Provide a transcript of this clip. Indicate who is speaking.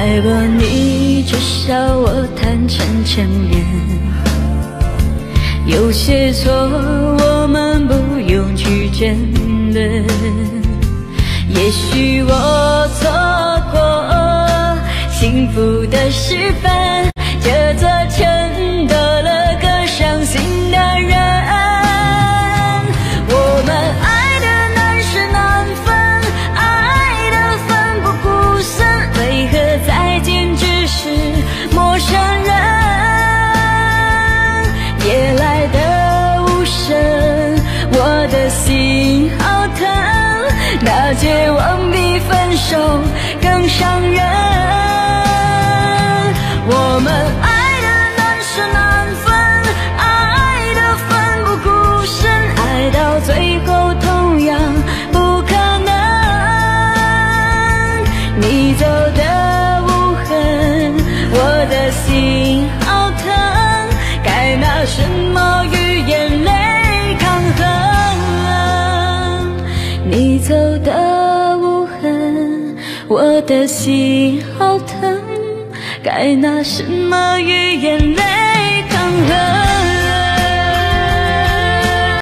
Speaker 1: 来吧，你至少我坦诚承认，有些错我们不用去争论。也许我错过幸福的时分，这座城多了个伤心的人。我们爱的难舍难分，爱的奋不顾身，为何再见只是陌生人？夜来的无声，我的心好疼，那绝望比分手更伤人。我们爱的难舍难分，爱的奋不顾身，爱到最后同样不可能。你走的无痕，我的心好疼，该拿什么与眼泪抗衡？你走的无痕，我的心好疼，该拿什么与眼泪抗衡？